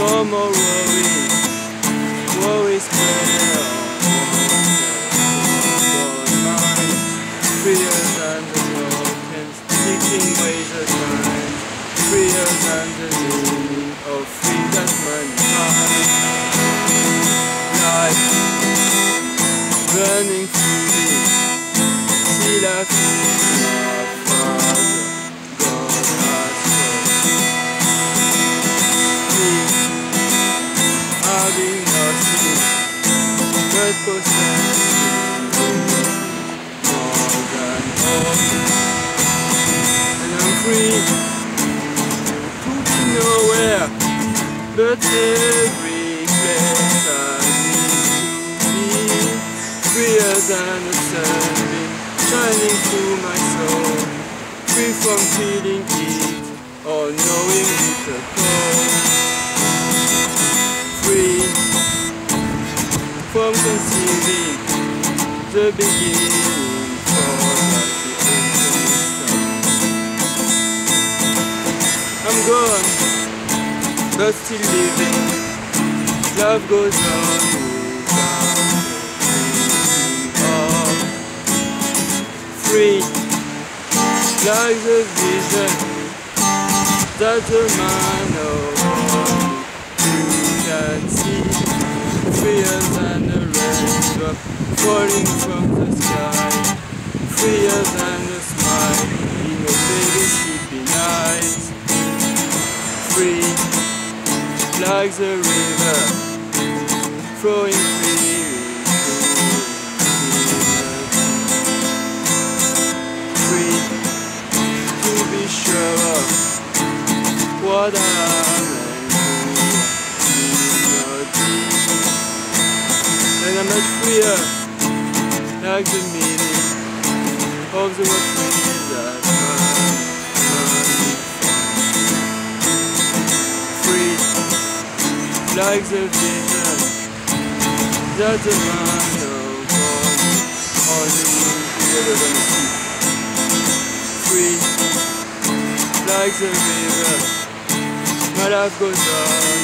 No more worries spread on mine. Freer than the tokens, seeking ways of mine. Freer than the meaning of free that mankind. Life burning through me, see la fille of Father God has having nothing but possessing more than hope. And I'm free, moving nowhere, but every place I need to be. Freer than the sunbeam shining through my soul, free from feeling heat or knowing it's a cold. Free from conceiving the beginning for the end. I'm gone, but still living. Love goes on without thinking of. Free, like the vision that a man of can see, freer than the raindrop falling from the sky, freer than the smile in your baby sleepy night. Free, like the river flowing freely free to be sure of what I am. And I'm much freer, like the meaning of the word free that free, like the vision that the man of God only ever gonna see. Free, like the river, my life goes on.